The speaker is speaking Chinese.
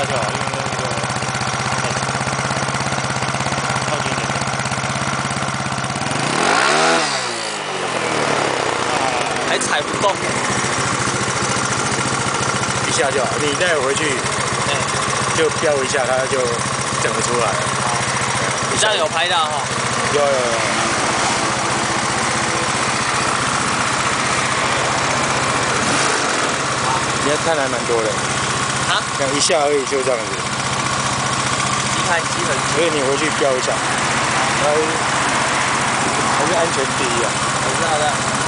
下就好，因为那个靠近一点。 还踩不动。 一下就好，你再回去，就飙一下，它就整个出来了。 你这样有拍到哈？ 有。你要看还蛮多的。 啊？ 一下而已，就这样子。 机很。 所以你回去飙一下，还是安全第一啊。 我知道的。